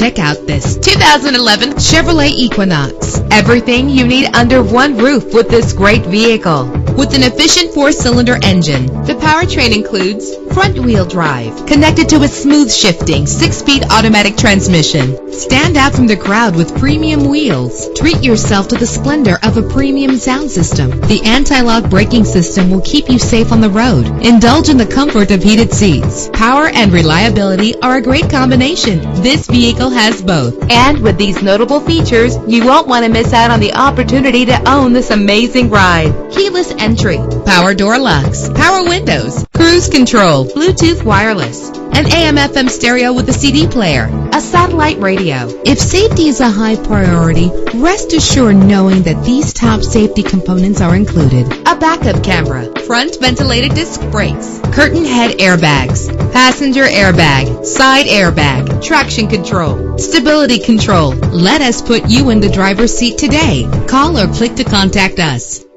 Check out this 2011 Chevrolet Equinox. Everything you need under one roof with this great vehicle. With an efficient 4-cylinder engine, the powertrain includes front-wheel drive, connected to a smooth shifting 6-speed automatic transmission. Stand out from the crowd with premium wheels. Treat yourself to the splendor of a premium sound system. The anti-lock braking system will keep you safe on the road. Indulge in the comfort of heated seats. Power and reliability are a great combination. This vehicle has both. And with these notable features, you won't want to miss out on the opportunity to own this amazing ride. Keyless entry, power door locks, power windows, cruise control, Bluetooth wireless, an AM/FM stereo with a CD player, a satellite radio. If safety is a high priority, rest assured knowing that these top safety components are included. A backup camera, front ventilated disc brakes, curtain head airbags, passenger airbag, side airbag, traction control, stability control. Let us put you in the driver's seat today. Call or click to contact us.